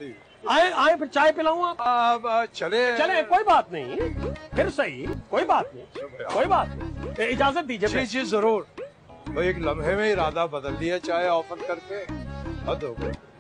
आए फिर चाय पिलाऊं आप? चले कोई बात नहीं, फिर सही, कोई बात नहीं, इजाजत दीजिए। जी जरूर। भाई एक लम्हे में इरादा बदल दिया चाय ऑफर करके, हद हो गई।